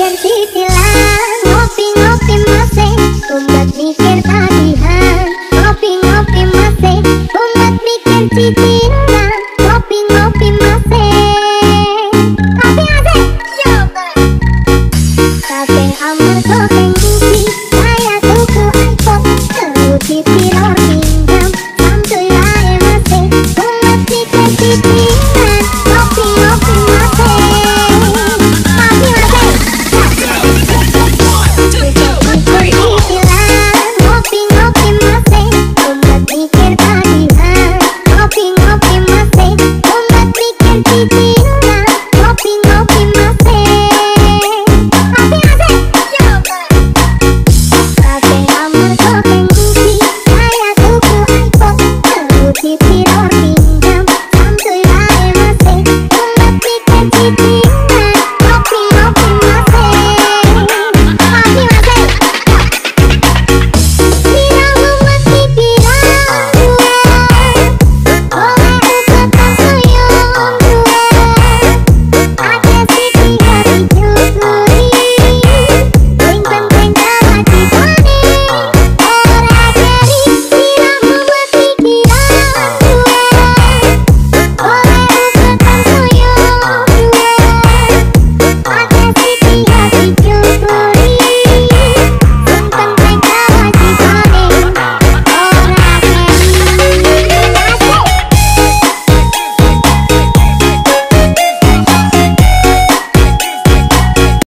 mikir cicilan, ngopi-ngopi masih, umat mikir tagihan. Ngopi-ngopi masih, umat mikir cicilan, ngopi-ngopi masih. Ngopi masih, yo. Kafe